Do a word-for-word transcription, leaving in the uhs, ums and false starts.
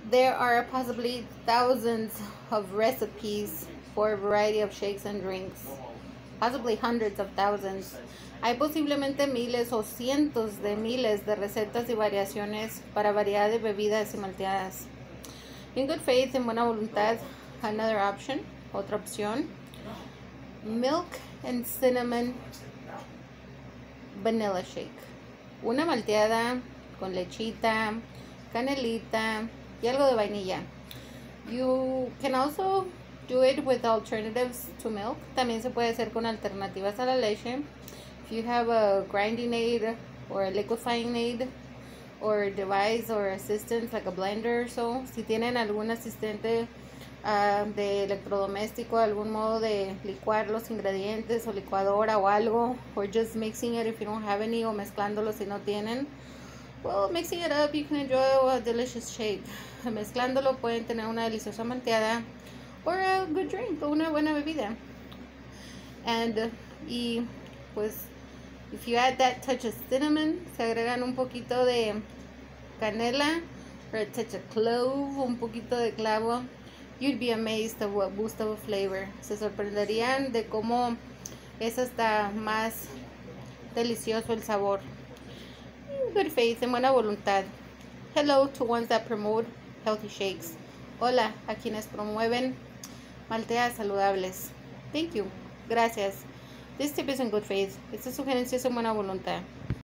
There are possibly thousands of recipes for a variety of shakes and drinks, possibly hundreds of thousands. Hay posiblemente miles o cientos de miles de recetas y variaciones para variedad de bebidas y malteadas. In good faith, en buena voluntad, another option, otra opción, milk and cinnamon vanilla shake. Una malteada con lechita, canelita y algo de vainilla. You can also do it with alternatives to milk. También se puede hacer con alternativas a la leche. If you have a grinding aid or a liquefying aid or device or assistant like a blender or so, si tienen algún asistente uh, de electrodoméstico, algún modo de licuar los ingredientes o licuadora o algo, or just mixing it if you don't have any, o mezclándolo si no tienen, well, mixing it up, you can enjoy a delicious shake. Mezclándolo pueden tener una deliciosa malteada or a good drink, o una buena bebida. And uh, y pues if you add that touch of cinnamon, se agregan un poquito de canela or a touch of clove, un poquito de clavo, you'd be amazed at what boost of flavor. Se sorprenderían de cómo es hasta más delicioso el sabor. In good faith, en buena voluntad. Hello to ones that promote healthy shakes. Hola a quienes promueven malteadas saludables. Thank you. Gracias. This tip is in good faith. Esta sugerencia es en buena voluntad.